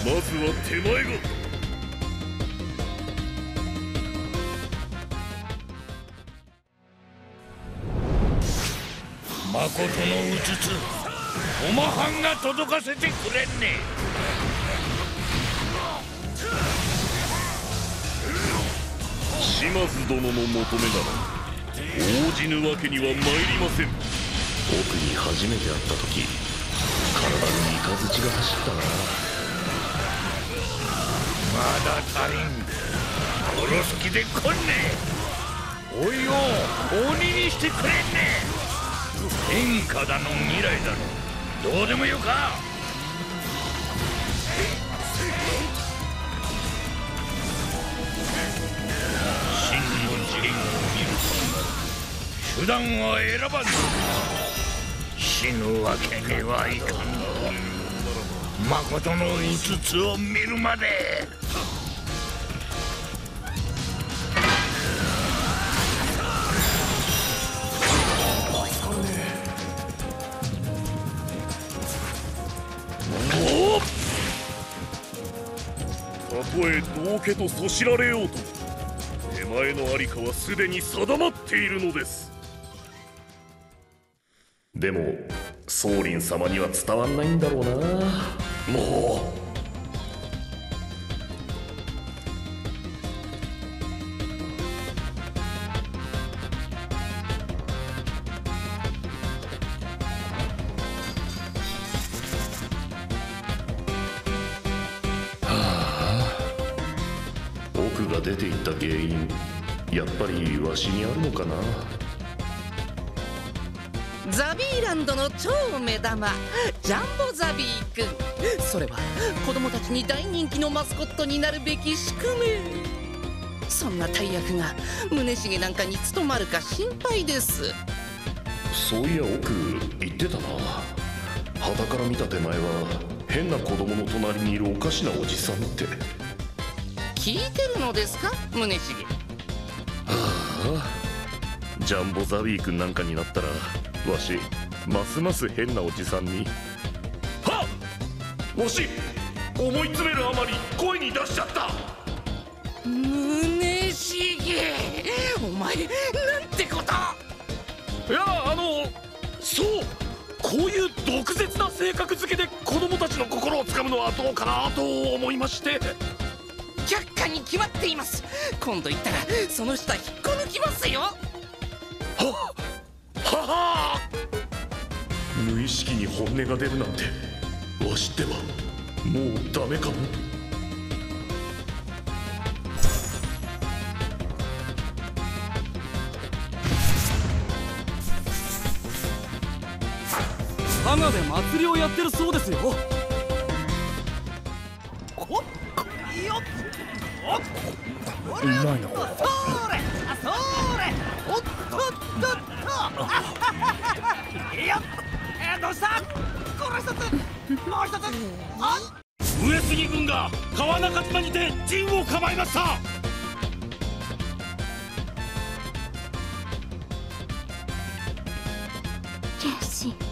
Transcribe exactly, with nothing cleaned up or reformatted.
まずは手前が。 まことのうつつおまはんが届かせてくれんね。 島津殿の求めなら応じぬわけには参りません。 僕に初めて会った時、体に雷が走ったな。 まだ足りん。殺す気で来んね。おいを鬼にしてくれんね。天下だの未来だのどうでもよか。真の次元を見ると手段は選ばぬ。死ぬわけにはいかん。まことのうつつを見るまで。 たとえ道家とそしられようと手前の在りかはすでに定まっているのです。 でも宗麟様には伝わんないんだろうな。もうが出ていった原因、やっぱりわしにあるのかな。 ザビーランドの超目玉ジャンボザビーくん。それは子供たちに大人気のマスコットになるべき宿命。そんな大役が宗重なんかに務まるか心配です。 そういや奥言ってたな。傍から見た手前は変な子供の隣にいるおかしなおじさんって。 聞いてるのですか宗重。 はあ、ジャンボザビー君なんかになったらわしますます変なおじさんに。はっ、わし思い詰めるあまり声に出しちゃった。 宗重、お前なんてこと。 いやあのそうこういう毒舌な性格付けで子供たちの心をつかむのはどうかなと思いまして。 却下に決まっています。今度行ったらその下引っこ抜きますよ。ははは無意識に本音が出るなんてわしってはもうダメかも。 佐賀で祭りをやってるそうですよ。 うまいの。 それあ、それおっとっとっといいよ。えー、どうした。この一つもう一つ。あっ、 上杉軍が川中島にて陣を構えました。 剣心。